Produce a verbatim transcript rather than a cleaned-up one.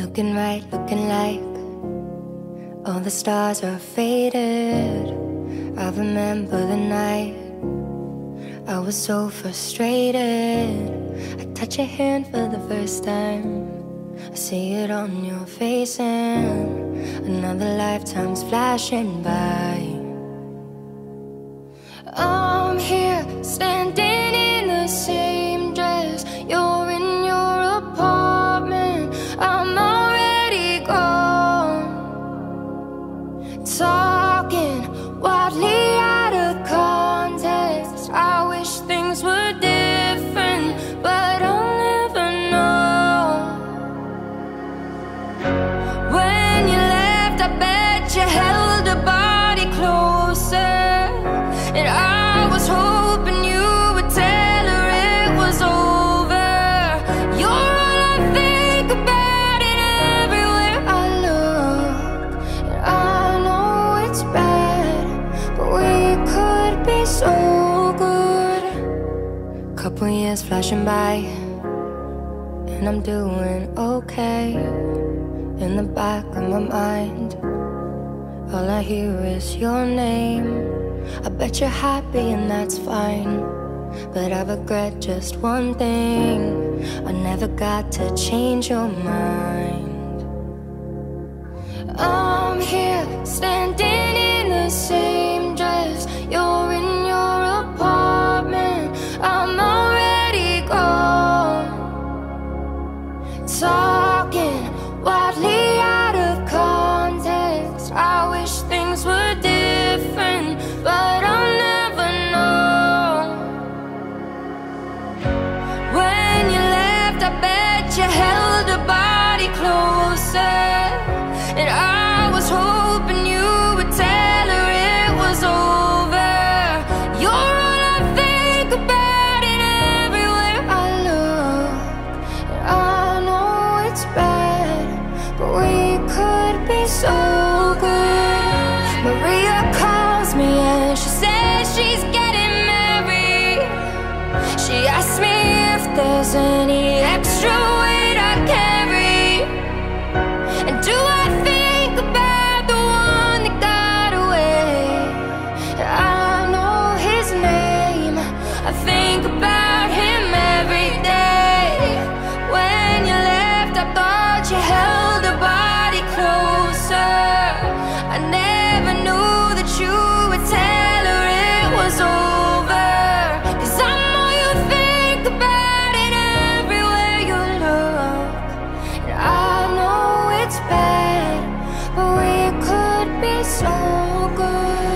Looking right, looking like all the stars are faded. I remember the night I was so frustrated. I touch your hand for the first time. I see it on your face and another lifetime's flashing by. I'm here standing in the same dress. You're in your apartment. I'm already gone. Talking wildly out of context. I wish things were different, but I'll never know. When you left, I bet you held her body closer, and I was hoping you would tell her it was over. You're all I think about, and everywhere I look. And I know it's bad, but we could be so good. Couple years flashing by, and I'm doing okay. In the back of my mind, all I hear is your name. I bet you're happy and that's fine, but I regret just one thing: I never got to change your mind. I'm here standing in the same dress. You're in your apartment. I'm already gone. Talking wildly out of context. I wish things were different, but I'll never know. When you left, I bet you held her body closer, and I was hoping you would tell her it was over. You're all I think about, and everywhere I look. And I know it's bad, but we could be so good. Maria calls me and she says she's getting married. She asked me if there's any extra weight I carry, and do I think about the one that got away? I know his name, I think about him every day. When you left, I thought you held her body closer. I never knew that you would tell her it was over, 'cause I'm all you think about, and everywhere you look. And I know it's bad, but we could be so good.